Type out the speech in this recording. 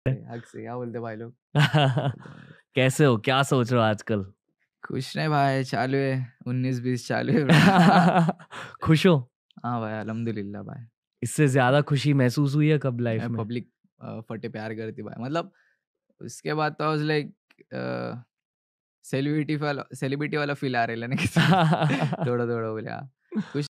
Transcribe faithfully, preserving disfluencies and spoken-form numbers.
हक से क्या बोलते भाई लोग? क्या बोलते हैं भाई? कैसे हो? क्या सोच रहे हो आजकल? कुछ नहीं भाई, चालू है उन्नीस बीस चालू है ब्रो। खुश हो? हाँ भाई, अल्हम्दुलिल्लाह भाई। इससे ज़्यादा खुशी महसूस हुई है कब लाइफ मैं में? पब्लिक अ, फटे प्यार करती भाई, मतलब उसके बाद तो I was like a, celebrity वाला सेलिब्रिटी वाला फ़ील आ रहा है लेने के थोड़ा-थोड़ा बोले हाँ, कुछ